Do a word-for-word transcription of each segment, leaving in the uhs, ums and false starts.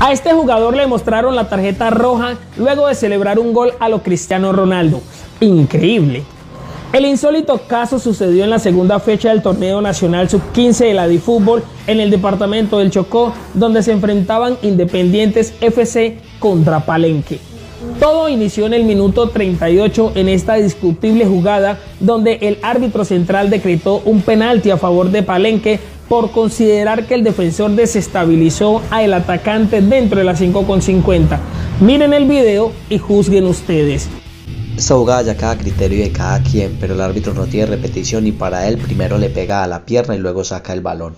A este jugador le mostraron la tarjeta roja luego de celebrar un gol a lo Cristiano Ronaldo. Increíble. El insólito caso sucedió en la segunda fecha del torneo nacional sub quince de la DiFútbol en el departamento del Chocó, donde se enfrentaban Independientes F C contra Palenque. Todo inició en el minuto treinta y ocho en esta discutible jugada donde el árbitro central decretó un penalti a favor de Palenque por considerar que el defensor desestabilizó al atacante dentro de las cinco con cincuenta. Miren el video y juzguen ustedes. Esta jugada ya queda a criterio de cada quien, pero el árbitro no tiene repetición y para él primero le pega a la pierna y luego saca el balón.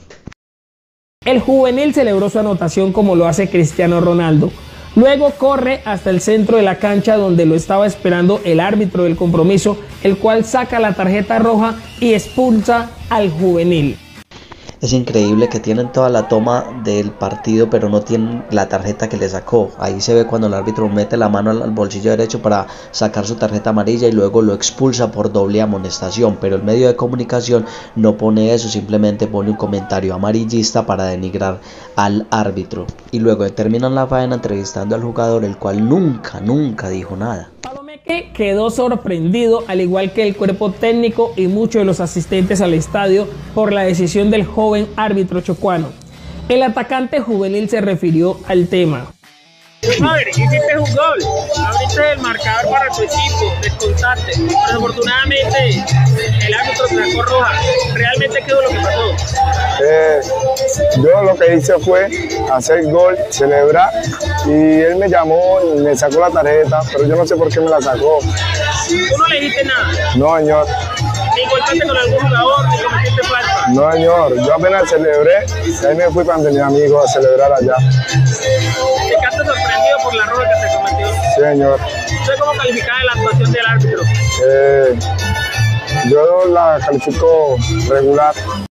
El juvenil celebró su anotación como lo hace Cristiano Ronaldo. Luego corre hasta el centro de la cancha donde lo estaba esperando el árbitro del compromiso, el cual saca la tarjeta roja y expulsa al juvenil. Es increíble que tienen toda la toma del partido pero no tienen la tarjeta que le sacó. Ahí se ve cuando el árbitro mete la mano al bolsillo derecho para sacar su tarjeta amarilla y luego lo expulsa por doble amonestación, pero el medio de comunicación no pone eso, simplemente pone un comentario amarillista para denigrar al árbitro. Y luego terminan la faena entrevistando al jugador, el cual nunca, nunca dijo nada. Que quedó sorprendido, al igual que el cuerpo técnico y muchos de los asistentes al estadio, por la decisión del joven árbitro chocuano. El atacante juvenil se refirió al tema. Madre, hiciste un gol, abriste el marcador para tu equipo, descontaste, pero desafortunadamente el árbitro te sacó roja. ¿Realmente qué fue lo que pasó? Eh, yo lo que hice fue hacer gol, celebrar, y él me llamó y me sacó la tarjeta, pero yo no sé por qué me la sacó. ¿Tú no le dijiste nada? No, señor. ¿Ni golpeaste con algún jugador, ni cometiste falta? No, señor. Yo apenas celebré, y ahí me fui para donde mi amigo a celebrar allá. ¿Te quedaste sorprendido por la roja que se cometió? Sí, señor. ¿Usted cómo calificaba la actuación del árbitro? Eh, yo la califico regular.